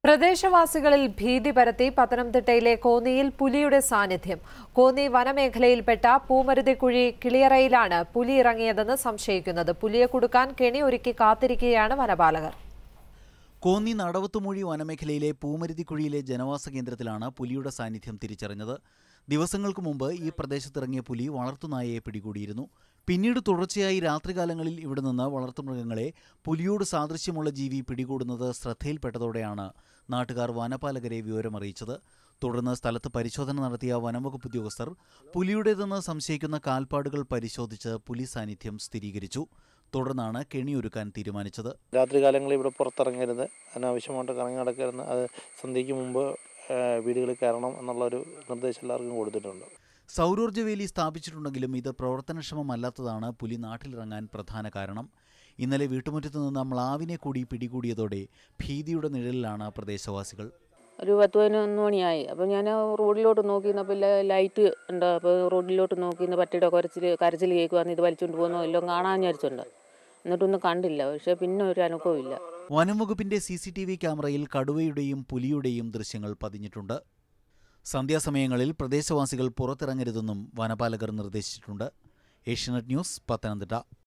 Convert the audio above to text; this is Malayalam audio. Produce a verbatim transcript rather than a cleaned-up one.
പ്രദേശവാസികളിൽ ഭീതി പരത്തി പത്തനംതിട്ടയിലെ കോന്നിയിൽ പുലിയുടെ സാന്നിധ്യം. കോന്നി വനമേഖലയിൽപ്പെട്ട പൂമരുതിക്കുഴി കിളിയറയിലാണ് പുലി ഇറങ്ങിയതെന്ന് സംശയിക്കുന്നത്. പുലിയെ കുടുക്കാൻ കെണി ഒരുക്കി കാത്തിരിക്കുകയാണ് വനപാലകർ. കോന്നി നടവത്തുമൂഴി വനമേഖലയിലെ പൂമരുതിക്കുഴിയിലെ ജനവാസ കേന്ദ്രത്തിലാണ് പുലിയുടെ സാന്നിധ്യം തിരിച്ചറിഞ്ഞത്. ദിവസങ്ങൾക്ക് മുമ്പ് ഈ പ്രദേശത്തിറങ്ങിയ പുലി വളർത്തുനായയെ പിടികൂടിയിരുന്നു. പിന്നീട് തുടർച്ചയായി രാത്രികാലങ്ങളിൽ ഇവിടെ നിന്ന് വളർത്തുമൃഗങ്ങളെ പുലിയോട് സാദൃശ്യമുള്ള ജീവി പിടികൂടുന്നത് ശ്രദ്ധയിൽപ്പെട്ടതോടെയാണ് നാട്ടുകാർ വനപാലകരെ വിവരമറിയിച്ചത്. തുടർന്ന് സ്ഥലത്ത് പരിശോധന നടത്തിയ വനംവകുപ്പ് ഉദ്യോഗസ്ഥർ പുലിയുടേതെന്ന് സംശയിക്കുന്ന കാൽപ്പാടുകൾ പരിശോധിച്ച് പുലി സാന്നിധ്യം സ്ഥിരീകരിച്ചു. തുടർന്നാണ് കെണിയൊരുക്കാൻ തീരുമാനിച്ചത്. രാത്രികാലങ്ങളിൽ ഇവിടെ പുറത്തിറങ്ങരുത്, അനാവശ്യമായിട്ട് കറങ്ങി നടക്കരുത്, അത് സന്ധ്യയ്ക്ക് മുമ്പ് വീടുകളിൽ കയറണം എന്നുള്ളൊരു നിർദ്ദേശം എല്ലാവർക്കും കൊടുത്തിട്ടുണ്ട്. സൗരോർജ്ജ വേലി സ്ഥാപിച്ചിട്ടുണ്ടെങ്കിലും ഇത് പ്രവർത്തനക്ഷമമല്ലാത്തതാണ് പുലി നാട്ടിലിറങ്ങാൻ പ്രധാന കാരണം. ഇന്നലെ വീട്ടുമുറ്റത്ത് നിന്ന് മ്ലാവിനെ കൂടി പിടികൂടിയതോടെ ഭീതിയുടെ നിഴലിലാണ് പ്രദേശവാസികൾ. ഒരു പത്ത് പതിനൊന്ന് മണിയായി. അപ്പോൾ ഞാൻ റോഡിലോട്ട് നോക്കിയിരുന്നപ്പോൾ ലൈറ്റ് ഉണ്ട്. അപ്പോൾ റോഡിലോട്ട് നോക്കിയിരുന്ന പട്ടിയുടെ കുരച്ചിൽ കരച്ചിൽ കേൾക്കുവാന്ന് ഇത് വലിച്ചുകൊണ്ട് പോകുന്നോ എല്ലാം കാണാൻ വിചാരിച്ചുണ്ട്. എന്നിട്ടൊന്നും കണ്ടില്ല. പക്ഷേ പിന്നെ ഒരു അനുഭവം ഇല്ല. വനം വകുപ്പിന്റെ സി സി ടി വി ക്യാമറയിൽ കടുവയുടെയും പുലിയുടെയും ദൃശ്യങ്ങൾ പതിഞ്ഞിട്ടുണ്ട്. സന്ധ്യാസമയങ്ങളിൽ പ്രദേശവാസികൾ പുറത്തിറങ്ങരുതെന്നും വനപാലകർ നിർദ്ദേശിച്ചിട്ടുണ്ട്. ഏഷ്യാനെറ്റ് ന്യൂസ്, പത്തനംതിട്ട.